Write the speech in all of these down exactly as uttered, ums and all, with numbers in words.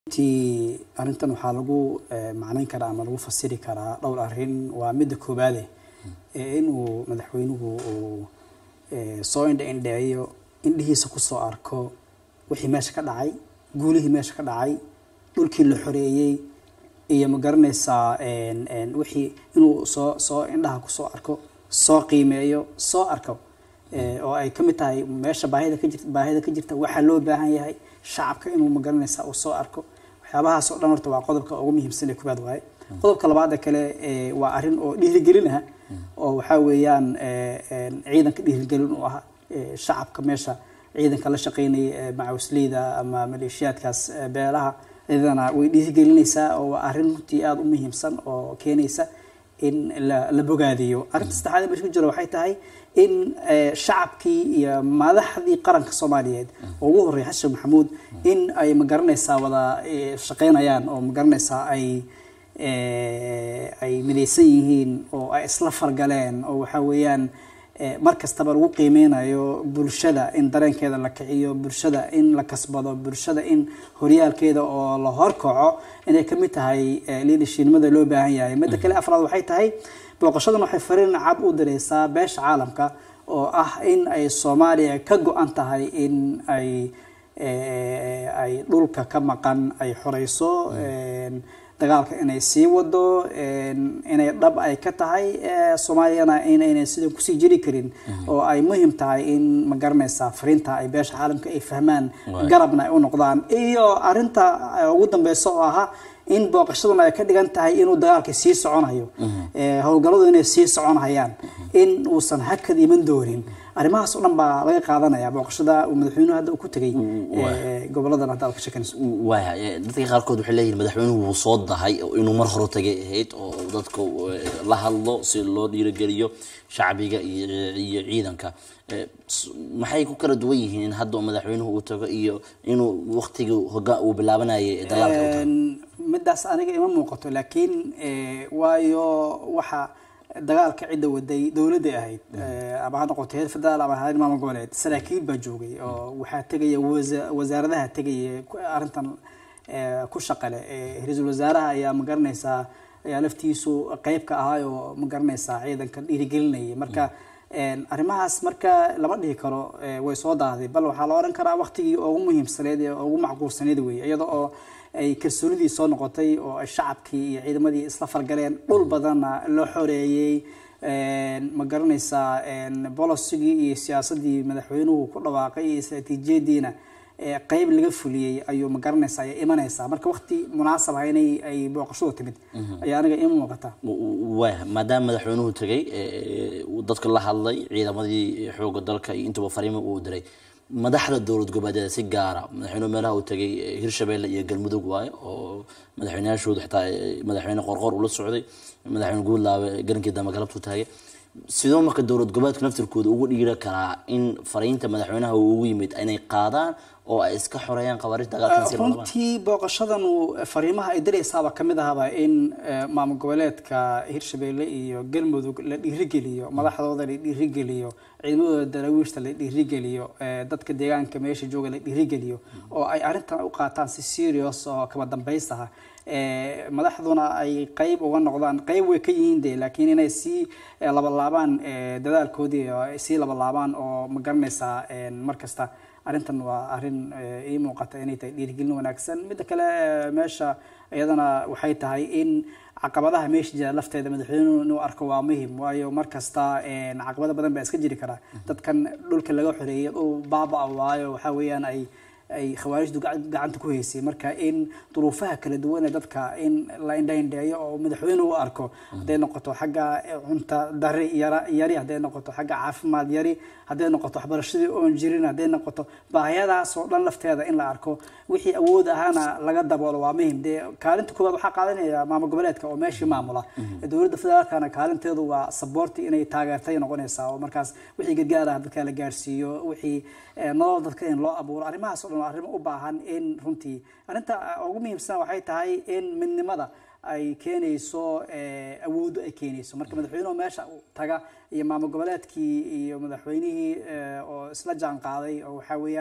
ti arintan waxaa lagu macnayn karaa ama lagu fasiri karaa dhowr arrin waa mid koobaad ee inuu madaxweynuhu uu soo indha-indheeyo indhihiisa ku soo arko wixii meesha ka dhacay guulihii meesha ka dhacay dhulkii la xoreeyay iyo ma garanaysaa wixii inuu soo soo indhaha ku soo arko soo qiimeeyo soo arko oo ay kamid tahay meesha baahida ka jirta baahida ka jirta waxa loo baahan yahay shacabka inuu ma garanaysaa uu soo arko waxyaabahaas oo dhan horta waa qodobka ugu muhiimsan ee koobaad waaye qodobka labaad kale waa arrin oo dhiirigelin ah oo waxa weeyaan ciidanka dhiirigelin u ah shacabka meesha ciidanka la shaqeynaya macawisleyda ama maleeshiyaadkaas beelaha idana way dhiirigelinaysaa oo waa arrin runtii aad u muhiimsan oo keenaysa in la bogaadiyo arrinta saddexaad ee meesha ku jira waxay tahay in shacabkii iyo madaxdii qaranka Soomaaliyeed oo ugu horeeyay Xasan Maxamuud in ay ma garanaysaa wada shaqeynayaan oo ma garanaysaa ay ay midaysan yihiin oo ay isla fargaleen oo waxa weeyaan markasta lagu qiimeynayo bulshada in dareenkeeda la kiciyo bulshada in la kasbado bulshada in horyaalkeeda oo la horkaco inay kamid tahay leadershipnimada loo baahan yahay mid kale afraad waxay tahay booqashadan waxay fariin cad u diraysaa beesha caalamka oo ah in ay Soomaaliya ka go'an tahay in ay ay dhulka ka maqan ay xoreyso dagaalka inay sii wado inay dhab ay ka tahay Soomaaliyana inay sidoo ku sii jiri karin oo ay muhiim tahay in ma garanaysaa fariinta ay beesha caalamka ay fahmaan garabna ay u noqdaan iyo arinta ugu dambaysa oo aha in booqashaduna ay ka dhigan tahay inuu dagaalka sii soconayo ee hawlgalladu inay sii soconayaan in uusan hakad iman doonin arrimahaas oo dhan baa laga qaadanaya booqashada uu madaxweynuhu hadda ku tagay ee gobolada hadda ka shaqeynayso waa dadka qaarkood waxay leeyihiin madaxweynuhu wuu soo dahay inuu mar hore tagay ahayd oo dadka la hadlo si loo dhiirigeliyo shacbiga iyo ciidanka maxay ku kala duwan yihiin hadda madaxweynuhu uu tago iyo inuu waqtiga uu bilaabanayay dagaalka midaas aniga ima muuqato laakiin waayo waxa dagaalka cid waday dawladda ahayd ama ha noqoto heer federaal ama heer maamul goboleed saraakiil baa joogay oo waxa tagay wasaaradaha tagay arintan ku shaqale ra'iisul wasaaraha ayaa ma garanaysaa ayaa laftiisu qayb ka ahaa oo ma garanaysaa ciidanka dhiirigelinayay marka arrimahaas marka lama dhihi karo way soo daaday bal waxa la oran karaa waqtigii ugu muhiimsaneed ee ugu macquulsaneed weey iyada oo ay kalsoonidii soo noqotay oo shacabkii iyo ciidamadii isla fargaleen dhul badan loo xoreeyay ma garanaysaa policy-gii iyo siyaasadii madaxweynuhu ku dhawaaqay iyo istiraatiijiyadiina qayb laga fuliyay ayuu ma garanaysaa ay imanaysaa marka waqti munaasab ah inay ay booqashadu timid ayaa aniga in muuqata waa maadaama madaxweynuhu tagay dadka la hadlay ciidamadii xoogga dalka iyo intaba fariimo uu diray madaxda dawlad goboleedyada si gaar ah madaxweynuhu meelaha uu tagay Hirshabeelle iyo Galmudug waayo oo madaxweynayaashooda xitaa madaxweyne qorqor ula socday madaxweyne Guudlaabe garankii dama galabtu taagay sidoo marka dawlad goboleedka naftirkooda ugu dhiira karaa in fariinta madaxweynaha uu ugu yimid inay qaadaan oo ay iska xoreeyaan qawaariinta dagaalka si loo runtii booqashadan fariimaha ay diraysaaba kamid ahaba in maamul goboleedka Hirshabeelle iyo Galmudug la dhiirigeliyo madaxdooda la dhiirigeliyo ciidamadooda darawiishta la dhiirigeliyo dadka deegaanka meesha jooga la dhiirigeliyo oo ay arintan u qaataan si serious oo kaba dambaysta ah ee madaxduna ay qayb uga noqdaan qayb way ka yihiin de laakiin inay si laba laabaan dadaalkoodii si laba laabaan oo ma garanaysaa markasta arintan waa arin ii muuqata inay tahay dhiirigelin wanaagsan mid kale meesha iyadana waxay tahay in caqabadaha meesha jira lafteeda madaxweynuhu inuu arko waa muhiim waayo markasta caqabado badan baa iska jiri kara dadkan dhulka laga xoreeyay oo baaba waayo waxa weeyaan ay ay khawaarijdu gacanta ku haysay marka in duruufaha kala duwan ee dadka in la indhayndeeyo oo madaxweynuhu arko haday noqoto xagga cunta dari yari haday noqoto xagga caafimaad yari haday noqoto waxbarashadii oo jirin haday noqoto baahiyadaas oo dhan lafteeda in la arko wixii awood ahana laga daboolo waa muhiim de kaalinta koobaad waxa qaadanaya maamul goboleedka oo meeshii maamula dawladda federaalkana kaalinteedu waa support inay taageertay noqonaysaa oo markaas wixii gargaar ah dadka la gaarsiiyo wixii nolol dadka in loo abuuro arrimahaas oo arrimo u baahan in runtii arinta ugu muhiimsan waxay tahay in midnimada ay keenayso awood ay keenayso marka madaxweynuhu meesha taga iyo maamul goboleedkii iyo madaxweynihii oo isla jaan qaaday oo waxa weeyaan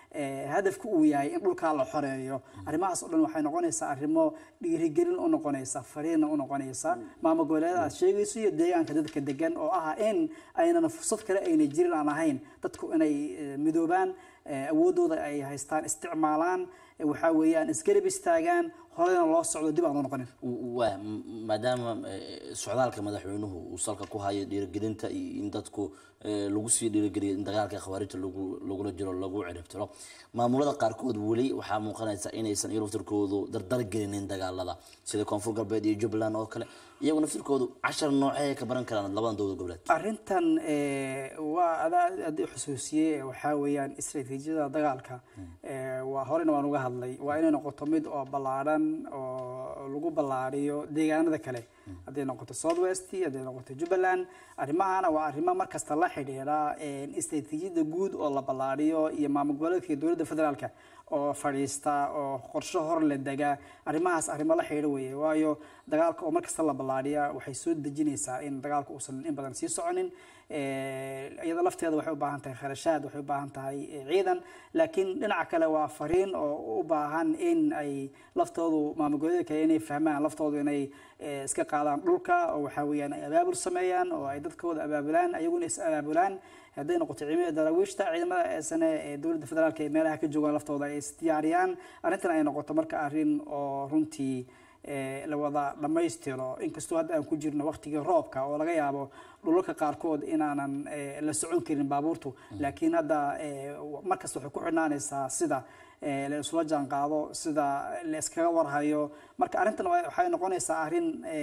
hadafku uu yahay in dhulka la xoreeyo arrimahaas oo dhan waxay noqonaysaa arrimo dhiirigelin u noqonaysa fariin u noqonaysa maamul goboleedyada aad sheegayso iyo deegaanka dadka degan oo ah in aynan fursad kale ayna jirin aan ahayn dadku inay midoobaan awoodooda ay haystaan isticmaalaan waxa weeyaan isgarab istaagaan horena loo socdo dib aan u noqonin waa maadaama socdaalka madaxweynuhu uu salka ku hayo dhiirigelinta in dadku lagu sii dhiirigeliyo in dagaalka khawaarijta lagu lagula jiro lagu ciribtiro maamulada qaarkood wali waxaa muuqanaysa inaysan iyagu naftirkoodu dardar gelinin dagaalada sida koonfur galbeed iyo jubbaland oo kale iyagu naftirkoodu cashar noocee ka baran karaan labadan dowlad goboleed arrintan waa aad xusuusiyey waxaa weeyaan istiraatiijiyada dagaalka waa horena waan uga hadlay waa inay noqoto mid oo ballaaran oo lagu ballaariyo deegaanada kale hadday noqoto south west hadday noqoto jubbaland arrimahana waa arrimo markasta la xidhiidha istiraatiijiyada guud oo la ballaariyo iyo maamul goboleedka dowladda federaalka oo fadhiista oo qorshe hor la dega arrimahaas arrimo la xidhiidha weeye waayo dagaalka oo markasta la ballaariya waxay soo dejinaysaa in dagaalka uusan in badan sii soconin iyada lafteeda waxay u baahan tahay kharashaad waxay u baahan tahay ciidan laakiin dhinaca kale waa fariin oo u baahan in ay laftoodu maamul goboleedka kale inay fahmaan laftoodu inay iska qaadaan dhulka oo waxa weeyaan ay abaabul sameeyaan oo ay dadkooda abaabulaan ayaguna is abaabulaan hadday noqoto ciidamada daraawiishta ciidamada sane ee dowladda federaalka ee meelaha ka joogaan laftooda ay is diyaariyaan arrintan ay noqoto marka arrin oo runtii la wada dhamaystiro inkastoo hadda aan ku jirno waqtigii roobka oo laga yaabo dhulalka qaarkood inaanan la socon karin baabuurtu laakiin hadda markasta waxay ku xidhnaanaysaa sida la isula jaan qaado sida la iskaga warhayo marka arrintan waxay noqonaysaa arrin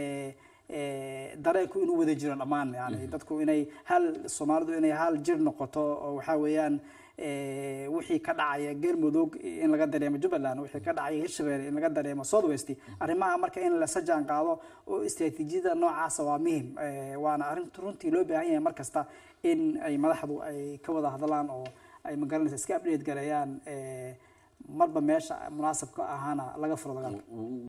dareenku inuu wada jiro dhammaan yani dadku inay hal Soomaalidu inay hal jir noqoto oo waxa weeyaan wixii ka dhacaya Galmudug in laga dareemo Jubbaland wixii ka dhacaya Hirshabelle in laga dareemo South West arrimaha marka in la sajaan qaado oo istiraatiijiyada noocaas waa muhiim waana arrin runtii loo baahan yahay markasta in ay madaxdu ay ka wada hadlaan oo ay magaranaysa iska update gareeyaan marba meesha munaasabka ahana laga furo dagaalka